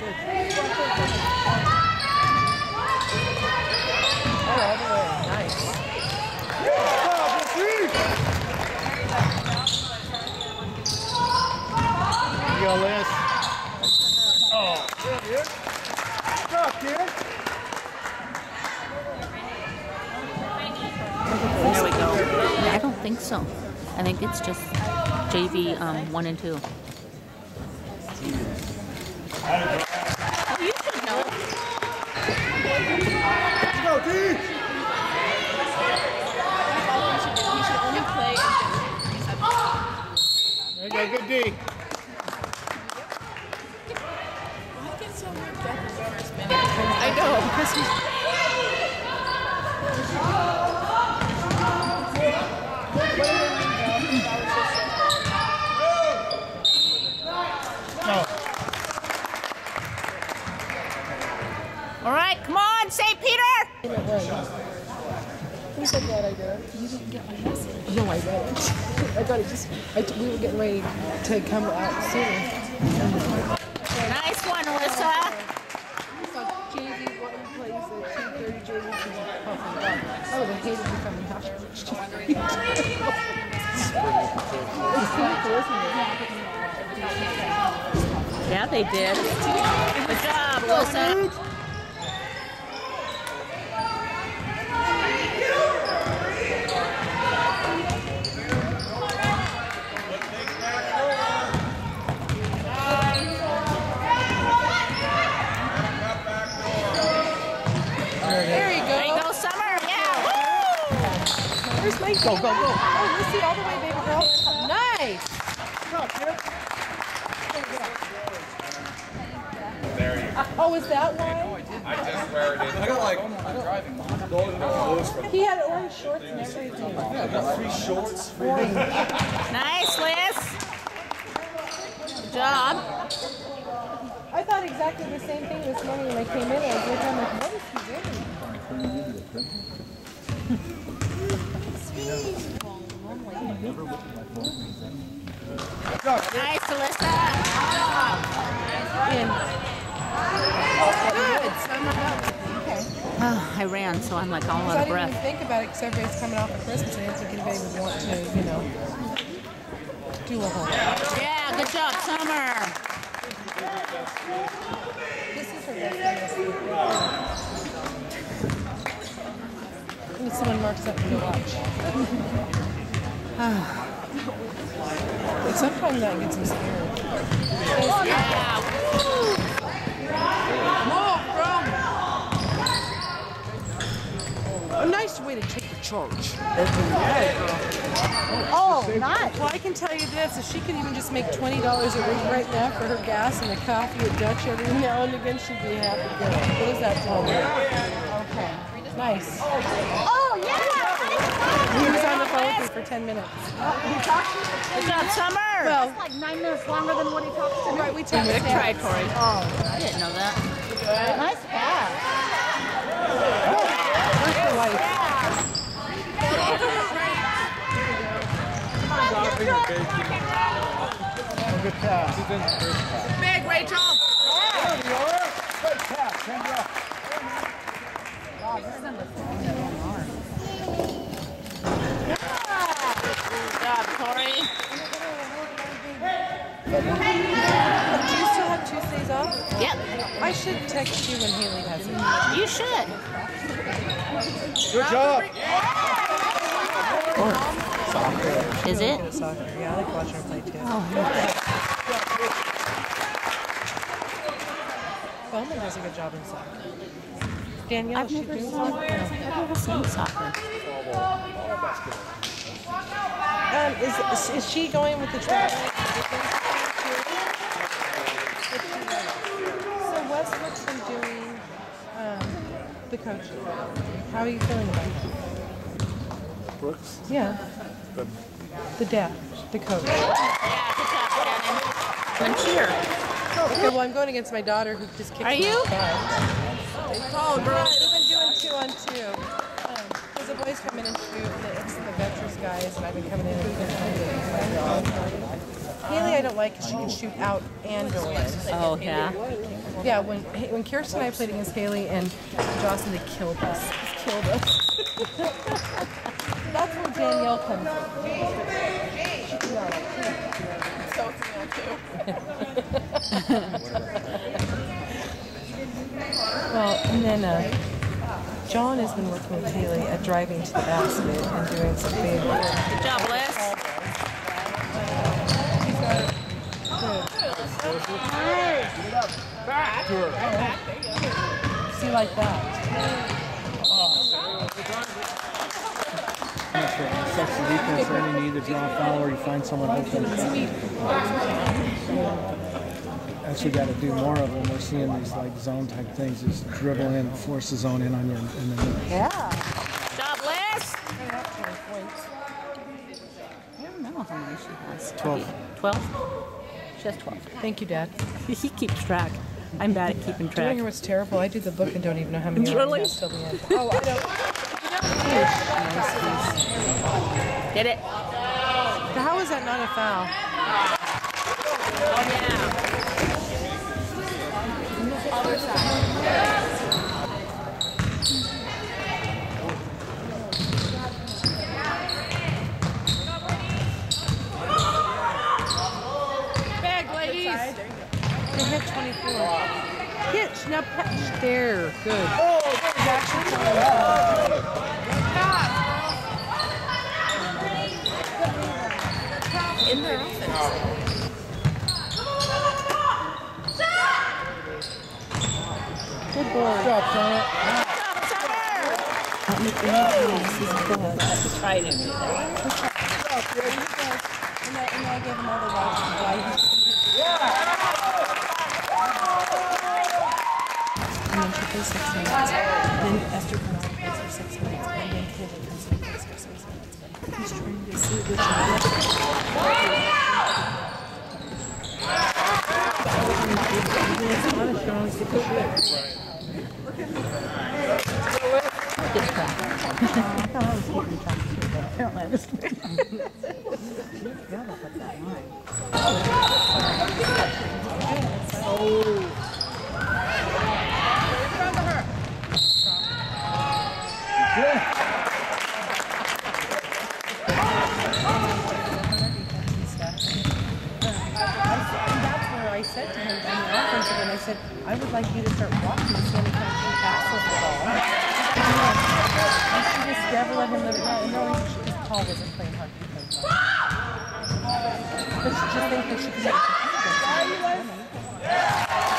Nice. You go, Liz. Oh. Good job, kid. There we go. I don't think so. I think it's just JV 1 and 2. Oh, you should know. Let's go, D! He should only play There you go, good D. Why get so worked up in the first minute? I know, because he's... No. All right, come on, St. Peter! I'm so glad I did. You didn't get my message. No, I read it. I thought it just... we were getting ready to come out soon. Nice one, Alyssa. So JV1 plays at 2:30. JV2. I would have hated becoming half Yeah, they did. Good job, Alyssa. There you go. There you go, Summer. Yeah, woo! Where's my Go, go, go. Oh, let's see all the way, baby girl. Nice. Good job, kid. There you go. Oh, is that why? I just wear it in. I got like, I'm driving. He had orange shorts and everything. Yeah, I got 3 shorts. Nice, Liz. Good job. I thought exactly the same thing this morning when I came in. I was like, what is he Nice, Alyssa. Good. Okay. Oh, I ran, so I'm like all out I of didn't even breath. think about it because everybody's coming off of Christmas and I didn't think anybody would want to, you know, do a whole lot. Yeah, good job, Summer. This is her best when someone marks up to watch. But sometimes that gets me scared. Yeah, woo! A nice way to take the charge. Oh, Nice. Well, I can tell you this, if she could even just make $20 a week right now for her gas and the coffee at Dutch every now and again, she'd be a happy girl. What does that tell me? Okay. Nice. Oh, yeah! He was on the phone with me for 10 minutes. He talked to you Good job, Summer. Well, like 9 minutes longer than what he talks to me. right, we talked Good try, to Tori. Oh, I didn't know that. nice pass. Where's the wife? Good pass. Big, Rachel. Yeah. There you are. Good pass. Hand it off. Wow, this is number 4. Good job, Tori. Do you still have Tuesdays off? Yep, I should text you when Haley has it. you should. Good job. Is it? Go to soccer. Yeah, I like watching her play too. Bowman does a good job in soccer. Danielle, I've she never doing seen, soccer? I've never seen soccer. Is she going with the track? So Westbrook's been doing the coaching. How are you feeling about that? Brooks. Yeah. The dad, the coach. Yeah, good job, Shannon. And cheer. Okay, well I'm going against my daughter who just kicked Are you? Oh, girl. We've been doing 2-on-2. Because the boys come in and shoot, and it's the veterans guys, and I've been coming in and Haley I don't like because she can shoot out and go in. Oh, yeah. Yeah, when Kirsten and I played against Haley and Dawson, they killed us. Just killed us. That's where Danielle comes from. So Well, and then John has been working with Haley at driving to the basket and doing some big. Good job, Les. See, like that. Sets the defense, then you either draw a foul or you find someone open. That's what you got to do more of when we're seeing these like zone type things. Just dribble in, force the zone in on you, and then. Yeah. Good job, Les. I don't know how many she has. 12. 12? She has 12. Thank you, Dad. He keeps track. I'm bad at keeping Do you want to track. hear what's terrible? I do the book and don't even know how many Really? I have till the end. Oh, I don't. Get it? How is that not a foul? Oh, yeah. other side. Bag, ladies. They hit 24. Pitch, now pitch. There, good. Oh, that was actually In their offense. good board. Good job, Summer. Try to do that. And I gave him all the reasons why he's. And then she plays 6 minutes. Then Esther comes and plays for 6 minutes. And then Kayla comes and plays for 6 minutes. He's trying to see which one. It's not a show, it's a good shit. Get track. Apparently I just gotta put that line. I said to him on the offensive end, I said, I would like you to start blocking and so he kind of passes the ball. And she just never let him live it out. No, because Paul wasn't playing hard defense. But she just thinks that she could make a